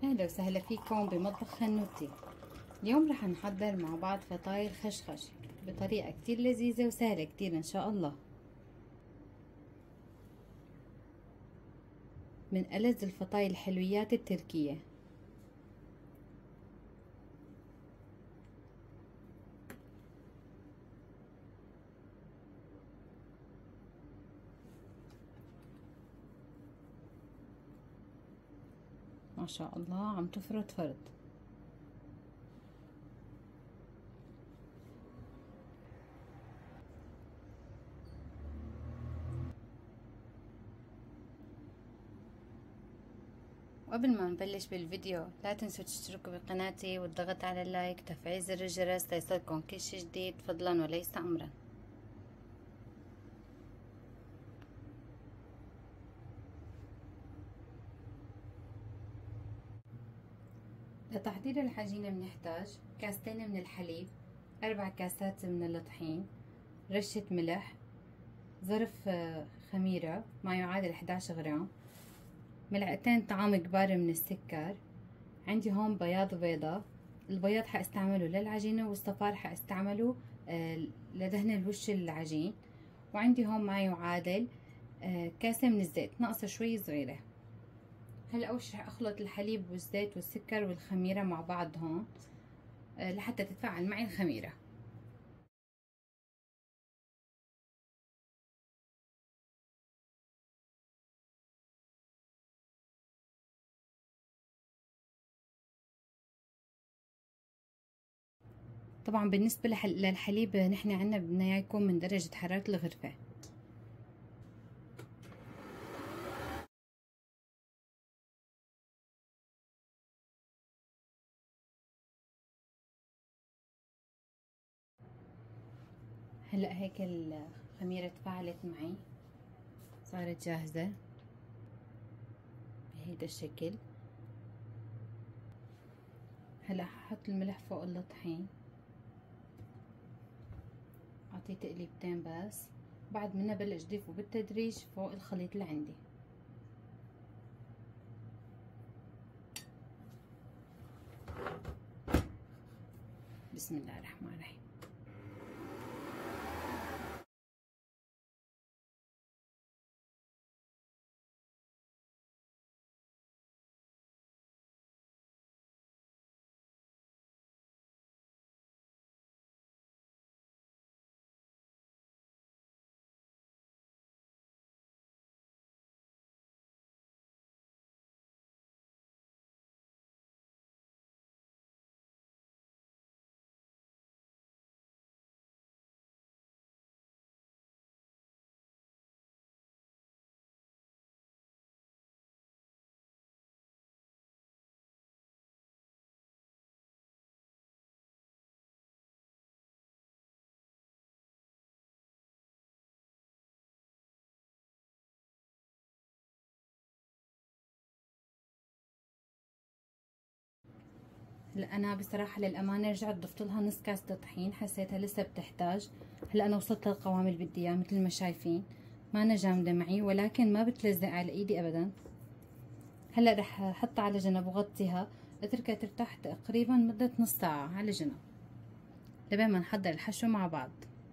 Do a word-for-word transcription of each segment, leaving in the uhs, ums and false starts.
أهلا وسهلا فيكم بمطبخ خنوتي. اليوم رح نحضر مع بعض فطاير خشخش بطريقة كتير لذيذة وسهلة كتير إن شاء الله. من ألذ الفطاير الحلويات التركية. ما شاء الله عم تفرط فرط. وقبل ما نبلش بالفيديو لا تنسوا تشتركوا بقناتي والضغط على اللايك وتفعيل زر الجرس ليصلكم كل شي جديد فضلا وليس أمرا. لتحضير العجينة بنحتاج كاستين من الحليب، أربع كاسات من الطحين، رشة ملح، ظرف خميرة ما يعادل إحدى عشر غرام، ملعقتين طعام كبار من السكر. عندي هون بياض بيضة، البياض حاستعمله للعجينة والصفار حاستعمله لدهن الوش العجين. وعندي هون ما يعادل كاسة من الزيت ناقصة شوي صغيرة. هلا أول شي رح أخلط الحليب والزيت والسكر والخميرة مع بعض هون لحتى تتفاعل معي الخميرة. طبعا بالنسبة للحليب نحن عنا بدنا اياه يكون من درجة حرارة الغرفة. هلا هيك الخميرة تفاعلت معي صارت جاهزة بهيدا الشكل. هلا ححط الملح فوق الطحين، اعطيه تقليبتين بس، بعد منها بلش ضيفه بالتدريج فوق الخليط اللي عندي. بسم الله الرحمن الرحيم. هلا انا بصراحه للامانه رجعت ضفت لها نص كاسه طحين، حسيتها لسه بتحتاج. هلا انا وصلت للقوام اللي بدي اياه مثل ما شايفين، ما أنا جامده معي ولكن ما بتلزق على ايدي ابدا. هلا رح احطها على جنب وغطيها اتركها ترتاح تقريبا مده نص ساعه على جنب لبين ما نحضر الحشو مع بعض.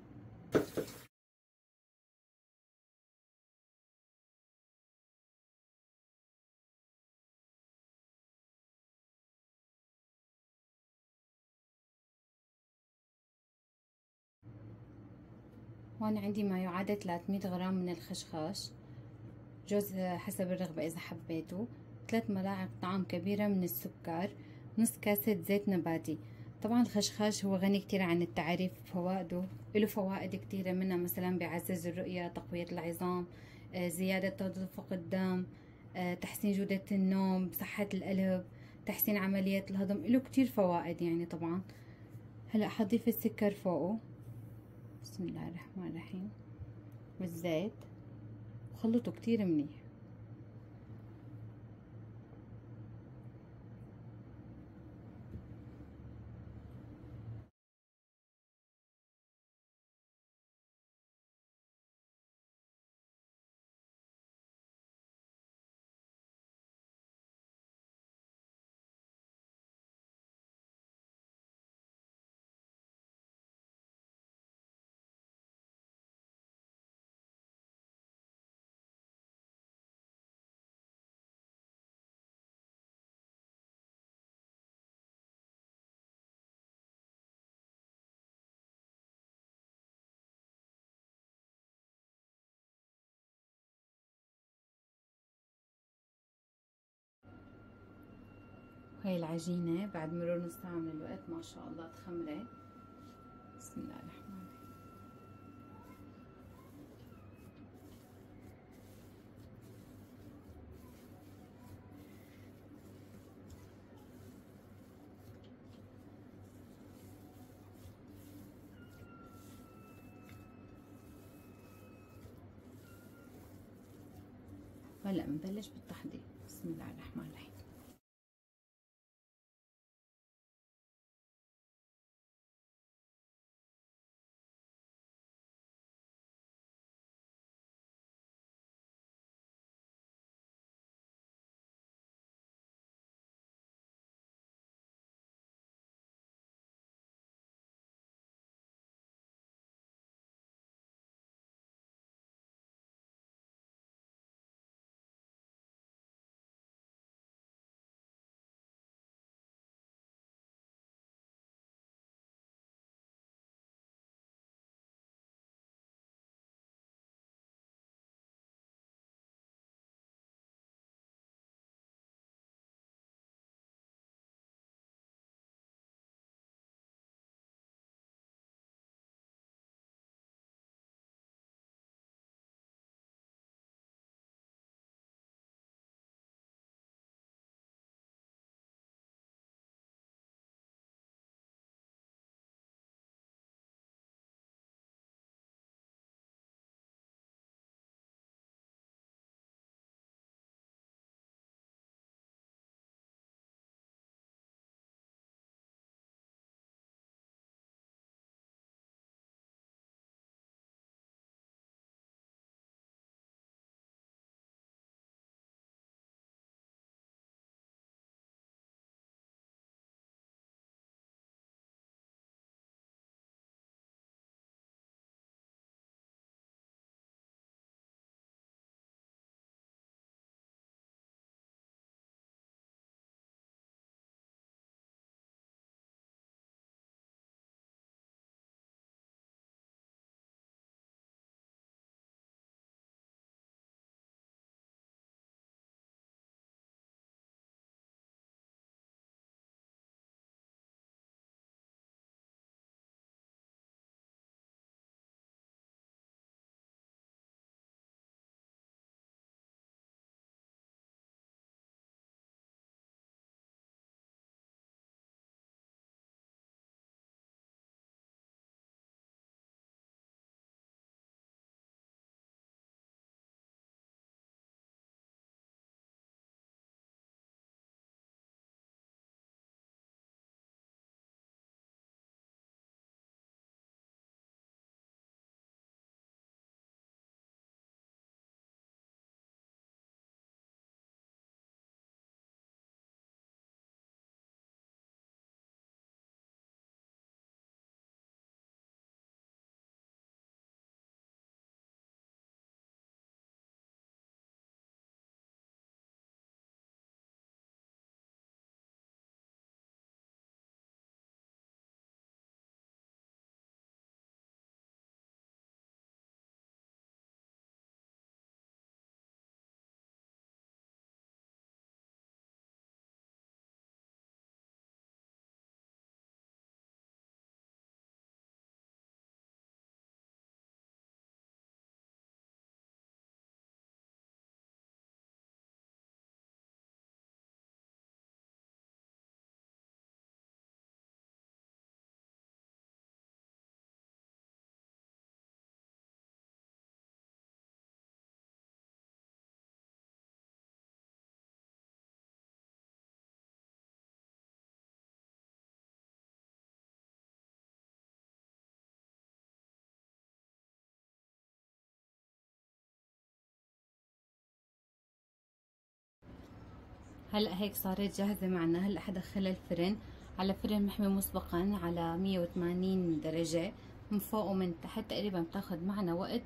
هون عندي ما يعادل ثلاثمية غرام من الخشخاش، جوز حسب الرغبة إذا حبيتوا، ثلاث ملاعق طعام كبيرة من السكر، نص كاسة زيت نباتي. طبعا الخشخاش هو غني كتير عن التعريف بفوائده، له فوائد كتيرة، منها مثلا بيعزز الرؤية، تقوية العظام، زيادة تدفق الدم، تحسين جودة النوم، صحة القلب، تحسين عملية الهضم، له كتير فوائد يعني. طبعا هلأ حضيف السكر فوقه، بسم الله الرحمن الرحيم، والزيت، وخلطه كتير منيح. هاي العجينة بعد مرور نص ساعة من الوقت ما شاء الله تخمرت. بسم الله الرحمن الرحيم. هلا بنبلش بالتحضير. بسم الله الرحمن الرحيم. هلا هيك صارت جاهزة معنا. هلا حدخلها الفرن على فرن محمي مسبقا على مية وثمانين درجة من فوق ومن تحت. تقريبا بتاخد معنا وقت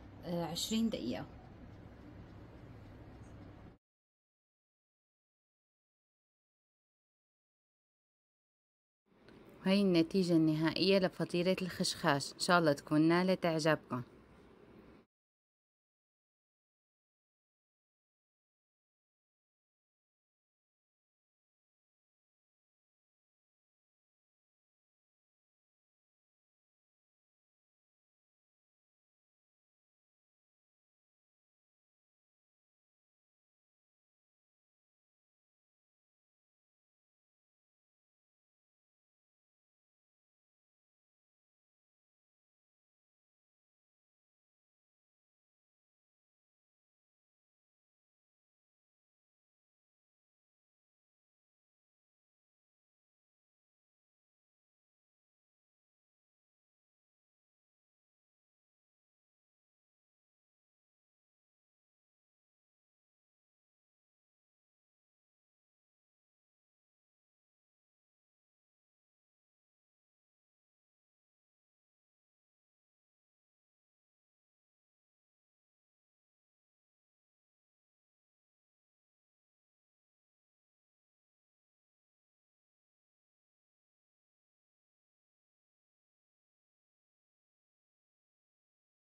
عشرين دقيقة. هاي النتيجة النهائية لفطيرة الخشخاش. ان شاء الله تكون نالت اعجابكم.